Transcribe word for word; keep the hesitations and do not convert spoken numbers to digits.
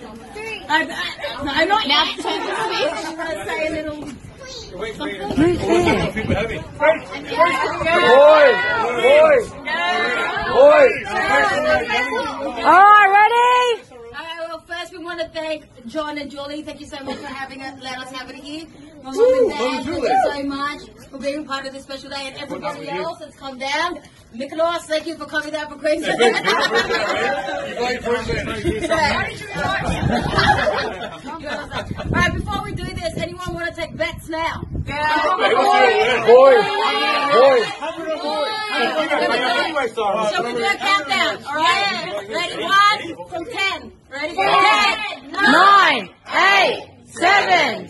I'm, I, I'm not yet. I'm going to say a little something. Boys! Boys! Boys! Alright, ready? Uh, well, first we want to thank John and Julie. Thank you so much for having it. Let us have it here. My mom and dad, thank you so much for being part of this special day, and everybody else that's come down. Nicholas, thank you for coming down for Queensland. Alright, before we do this, anyone want to take bets now? Boys! Boys! So we do a countdown, alright? Ready? One from ten. Ready? Ten, Nine, eight, seven,